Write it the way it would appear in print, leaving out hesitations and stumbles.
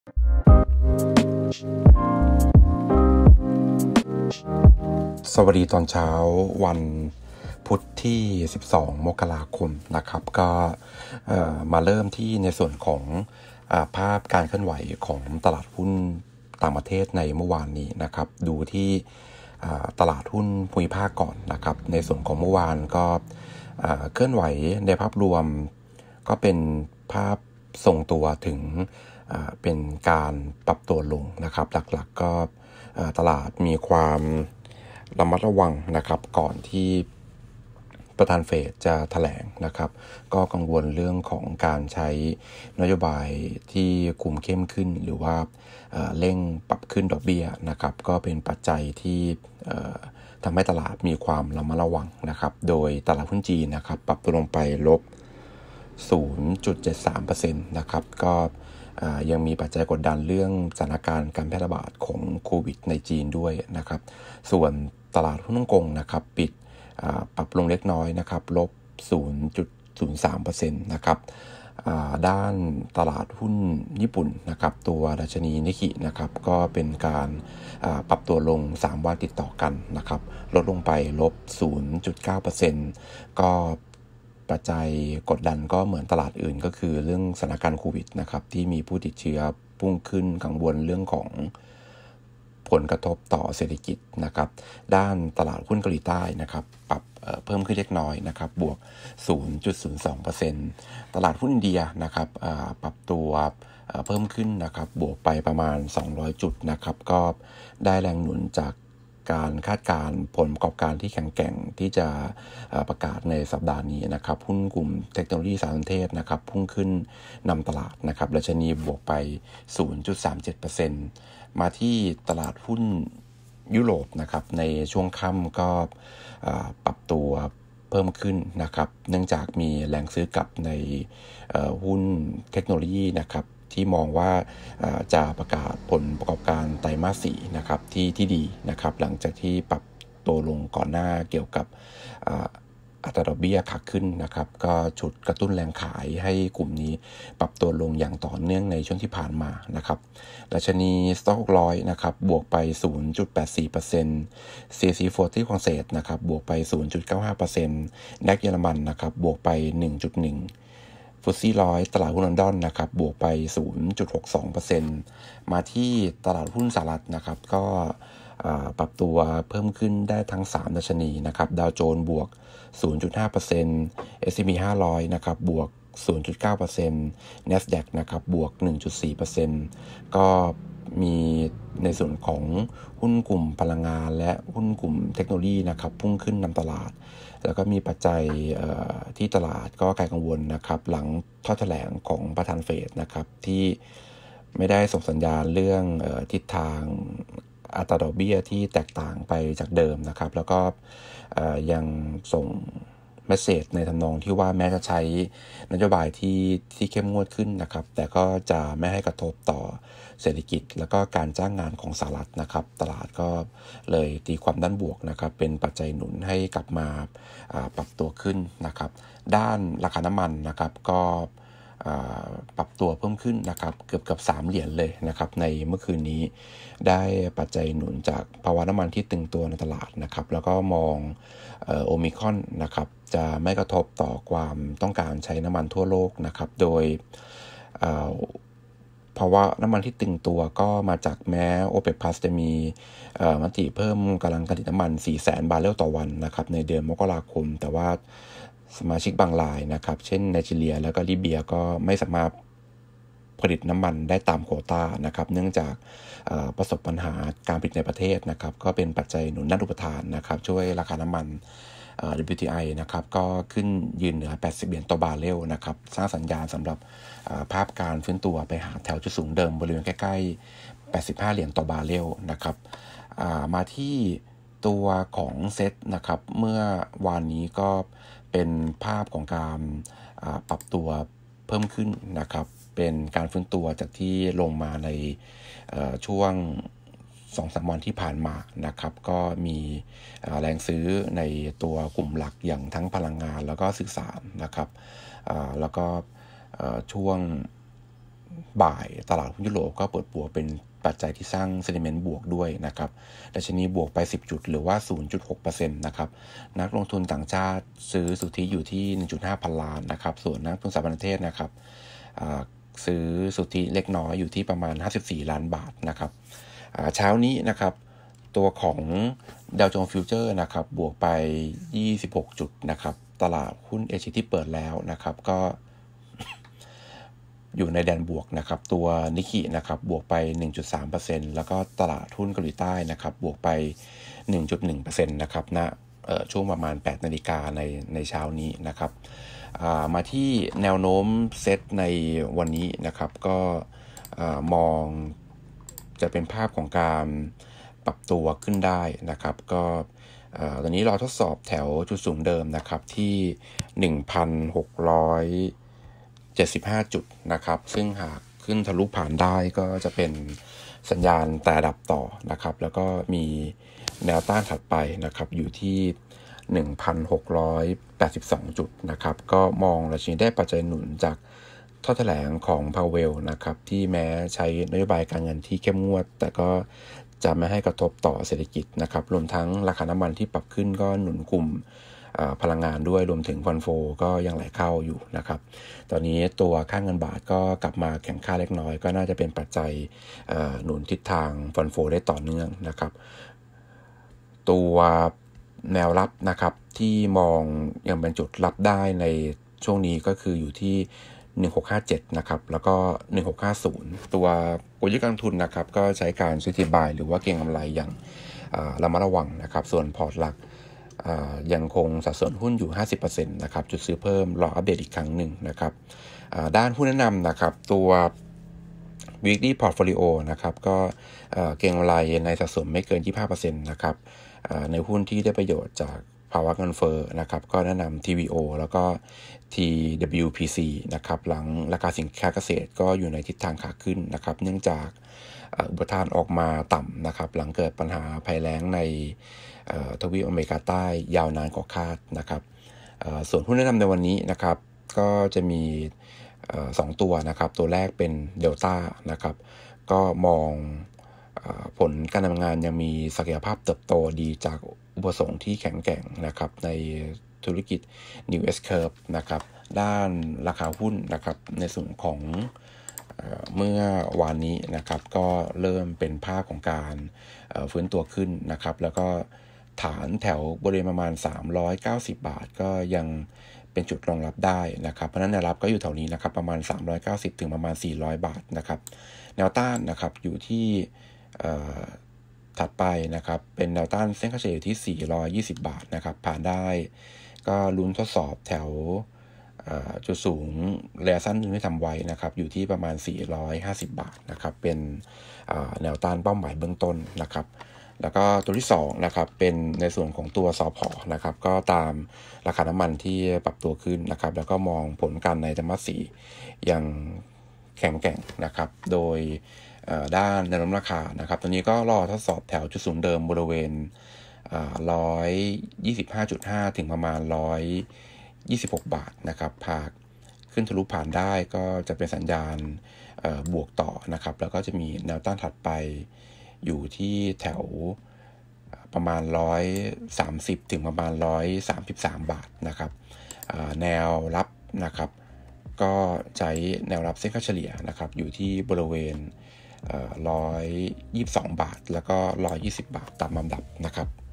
สวัสดีตอนเช้าวันพุธที่12มกราคมนะครับก็มาเริ่มที่ในส่วนของภาพการเคลื่อนไหวของตลาดหุ้นต่างประเทศในเมื่อวานนี้นะครับดูที่ตลาดหุ้นภูมิภาคก่อนนะครับในส่วนของเมื่อวานก็เคลื่อนไหวในภาพรวมก็เป็นภาพทรงตัวถึงเป็นการปรับตัวลงนะครับหลักๆก็ตลาดมีความระมัดระวังนะครับก่อนที่ประธานเฟดจะแถลงนะครับก็กังวลเรื่องของการใช้นโยบายที่คุมเข้มขึ้นหรือว่าเร่งปรับขึ้นดอกเบี้ยนะครับก็เป็นปัจจัยที่ทำให้ตลาดมีความระมัดระวังนะครับโดยตลาดหุ้นจีนนะครับปรับตัวลงไปลบ 0.73% นะครับก็ยังมีปัจจัยกดดันเรื่องสถานการณ์การแพร่ระบาดของโควิดในจีนด้วยนะครับส่วนตลาดหุ้นฮ่องกงนะครับปิดปรับลงเล็กน้อยนะครับลบ 0.03% นะครับด้านตลาดหุ้นญี่ปุ่นนะครับตัวดัชนีนิกกินะครับก็เป็นการปรับตัวลง3วันติดต่อกันนะครับลดลงไปลบ 0.9% ก็ปัจจัยกดดันก็เหมือนตลาดอื่นก็คือเรื่องสถานการณ์โควิดนะครับที่มีผู้ติดเชื้อพุ่งขึ้นกังวลเรื่องของผลกระทบต่อเศรษฐกิจนะครับด้านตลาดหุ้นเกาหลีใต้นะครับปรับเพิ่มขึ้นเล็กน้อยนะครับบวก 0.02% ตลาดหุ้นอินเดียนะครับปรับตัวเพิ่มขึ้นนะครับบวกไปประมาณ200จุดนะครับก็ได้แรงหนุนจากการคาดการณ์ผลประกอบการที่แข็งแกร่งที่จะประกาศในสัปดาห์นี้นะครับหุ้นกลุ่มเทคโนโลยีสารสนเทศนะครับพุ่งขึ้นนำตลาดนะครับดัชนีบวกไป 0.37%มาที่ตลาดหุ้นยุโรปนะครับในช่วงค่ำก็ปรับตัวเพิ่มขึ้นนะครับเนื่องจากมีแรงซื้อกลับในหุ้นเทคโนโลยีนะครับที่มองว่าจะประกาศผลประกอบการไตรมาส 4นะครับที่ดีนะครับหลังจากที่ปรับตัวลงก่อนหน้าเกี่ยวกับอัตราดอกเบี้ยขาขึ้นนะครับก็ฉุดกระตุ้นแรงขายให้กลุ่มนี้ปรับตัวลงอย่างต่อเนื่องในช่วงที่ผ่านมานะครับดัชนี Stoxx 600นะครับบวกไป 0.84% CAC 40 ของเศษนะครับบวกไป 0.95% NASDAQ เยอรมันนะครับบวกไป 1.1ฟุตซี่100ตลาดหุ้นลอนดอนนะครับบวกไป 0.62% มาที่ตลาดหุ้นสหรัฐนะครับก็ปรับตัวเพิ่มขึ้นได้ทั้ง3ดัชนีนะครับดาวโจนส์บวก 0.5% S&P 500นะครับบวก 0.9% NASDAQ นะครับบวก 1.4% ก็มีในส่วนของหุ้นกลุ่มพลังงานและหุ้นกลุ่มเทคโนโลยีนะครับพุ่งขึ้นนำตลาดแล้วก็มีปัจจัยที่ตลาดก็คลายกังวลนะครับหลังข้อแถลงของประธานเฟดนะครับที่ไม่ได้ส่งสัญญาณเรื่องทิศทางอัตราดอกเบี้ยที่แตกต่างไปจากเดิมนะครับแล้วก็ยังส่งเมสเสจในทำนองที่ว่าแม้จะใช้นโยบายที่เข้มงวดขึ้นนะครับแต่ก็จะไม่ให้กระทบต่อเศรษฐกิจแล้วก็การจ้างงานของสหรัฐนะครับตลาดก็เลยตีความด้านบวกนะครับเป็นปัจจัยหนุนให้กลับมาปรับตัวขึ้นนะครับด้านราคาน้ำมันนะครับก็ปรับตัวเพิ่มขึ้นนะครับเกือบ3เหรียญเลยนะครับในเมื่อคืนนี้ได้ปัจจัยหนุนจากภาวะน้ำมันที่ตึงตัวในตลาดนะครับแล้วก็มองโอมิครอนนะครับจะไม่กระทบต่อความต้องการใช้น้ำมันทั่วโลกนะครับโดยเพราะว่าน้ำมันที่ตึงตัวก็มาจากแม้ OPEC Plus จะมีมติเพิ่มกำลังการผลิตน้ำมัน 400,000 บาร์เรลต่อวันนะครับในเดือนมกราคมแต่ว่าสมาชิกบางรายนะครับเช่นไนจีเรียแล้วก็ลิเบียก็ไม่สามารถผลิตน้ำมันได้ตามโควตานะครับเนื่องจากประสบปัญหาการผลิตในประเทศนะครับก็เป็นปัจจัยหนุนด้านอุปทานนะครับช่วยราคาน้ำมันWTI นะครับก็ขึ้นยืนเหนือ80เหรียญต่อบาร์เรลนะครับสร้างสัญญาณสำหรับภาพการฟื้นตัวไปหาแถวจุดสูงเดิมบริเวณใกล้ๆ85เหรียญต่อบาร์เรลนะครับมาที่ตัวของเซ็ตนะครับเมื่อวานนี้ก็เป็นภาพของการปรับตัวเพิ่มขึ้นนะครับเป็นการฟื้นตัวจากที่ลงมาในช่วง 2-3 วันที่ผ่านมานะครับก็มีแรงซื้อในตัวกลุ่มหลักอย่างทั้งพลังงานแล้วก็สื่อสารนะครับแล้วก็ช่วงบ่ายตลาดหุ้นยุโรปก็เปิดบวกเป็นปัจจัยที่สร้างเซนิเมนต์บวกด้วยนะครับดัชนีบวกไป10จุดหรือว่า 0.6% นะครับนักลงทุนต่างชาติซื้อสุทธิอยู่ที่ 1.5 พันล้านนะครับส่วนนักลงทุนสถาบันประเทศนะครับซื้อสุทธิเล็กน้อยอยู่ที่ประมาณ54ล้านบาทนะครับเช้านี้นะครับตัวของดาวโจนส์ฟิวเจอร์นะครับบวกไป26จุดนะครับตลาดหุ้นเอเชียที่เปิดแล้วนะครับก็อยู่ในแดนบวกนะครับตัวนิกเกินะครับบวกไป 1.3% แล้วก็ตลาดหุ้นเกาหลีใต้นะครับบวกไป 1.1% นะครับณช่วงประมาณ 8 นาฬิกาในเช้านี้นะครับมาที่แนวโน้มเซตในวันนี้นะครับก็มองจะเป็นภาพของการปรับตัวขึ้นได้นะครับก็ตอนนี้เราทดสอบแถวจุดสูงเดิมนะครับที่ 1,675 จุดนะครับซึ่งหากขึ้นทะลุผ่านได้ก็จะเป็นสัญญาณแต่ดับต่อนะครับแล้วก็มีแนวต้านถัดไปนะครับอยู่ที่ 1,682 จุดนะครับก็มองราคาได้ปัจจัยหนุนจากข้อแถลงของพาวเวลนะครับที่แม้ใช้นโยบายการเงินที่เข้มงวดแต่ก็จะไม่ให้กระทบต่อเศรษฐกิจนะครับรวมทั้งราคาน้ำมันที่ปรับขึ้นก็หนุนกลุ่มพลังงานด้วยรวมถึงฟันโฟก็ยังไหลเข้าอยู่นะครับตอนนี้ตัวค่าเงินบาทก็กลับมาแข็งค่าเล็กน้อยก็น่าจะเป็นปัจจัยหนุนทิศทางฟันโฟได้ต่อเนื่องนะครับตัวแนวรับนะครับที่มองยังเป็นจุดรับได้ในช่วงนี้ก็คืออยู่ที่1657นะครับแล้วก็1650ตัวกลยุทธ์การลงทุนนะครับก็ใช้การซื้อทีบายหรือว่าเก็งกำไรอย่างระมัดระวังนะครับส่วนพอร์ตหลักยังคงสัดส่วนหุ้นอยู่ 50% นะครับจุดซื้อเพิ่มรออัปเดตอีกครั้งหนึ่งนะครับด้านหุ้นแนะนำนะครับตัว weekly portfolio นะครับก็เก็งกำไรในสัดส่วนไม่เกิน 25% นะครับในหุ้นที่ได้ประโยชน์จากภาวะเงินเฟ้อนะครับก็แนะนำ TVO แล้วก็ TWPC นะครับหลังราคาสินค้าเกษตรก็อยู่ในทิศทางขาขึ้นนะครับเนื่องจากอุปทานออกมาต่ำนะครับหลังเกิดปัญหาภัยแล้งในทวีปอเมริกาใต้ยาวนานกว่าคาดนะครับส่วนหุ้นแนะนำในวันนี้นะครับก็จะมี2ตัวนะครับตัวแรกเป็นเดลต้านะครับก็มองผลการทำงานยังมีศักยภาพเติบโตดีจากอุปสงค์ที่แข็งแกร่งนะครับในธุรกิจ New S Curve นะครับด้านราคาหุ้นนะครับในส่วนของเมื่อวานนี้นะครับก็เริ่มเป็นภาพของการฟื้นตัวขึ้นนะครับแล้วก็ฐานแถวบริเวณประมาณ390 บาทก็ยังเป็นจุดรองรับได้นะครับเพราะฉะนั้นแนวรับก็อยู่แถวนี้นะครับประมาณ390ถึงประมาณ400 บาทนะครับแนวต้านนะครับอยู่ที่ถัดไปนะครับเป็นแนวต้านเส้นค่าเฉลี่ยที่420 บาทนะครับผ่านได้ก็ลุ้นทดสอบแถวจุดสูงระยะสั้นที่ทำไว้นะครับอยู่ที่ประมาณ450 บาทนะครับเป็นแนวต้านเป้าหมายเบื้องต้นนะครับแล้วก็ตัวที่2นะครับเป็นในส่วนของตัวสผ.นะครับก็ตามราคาน้ำมันที่ปรับตัวขึ้นนะครับแล้วก็มองผลการในไตรมาส 4อย่างแข็งแกร่งนะครับโดยด้านแนวโน้มราคานะครับตัวนี้ก็รอทดสอบแถวจุดสูงเดิมบริเวณ125.5 ถึงประมาณ126 บาทนะครับหากขึ้นทะลุผ่านได้ก็จะเป็นสัญญาณบวกต่อนะครับแล้วก็จะมีแนวต้านถัดไปอยู่ที่แถวประมาณ130ถึงประมาณ133 บาทนะครับแนวรับนะครับก็ใช้แนวรับเส้นค่าเฉลี่ยนะครับอยู่ที่บริเวณ122 บาทแล้วก็120 บาทตามลำดับนะครับ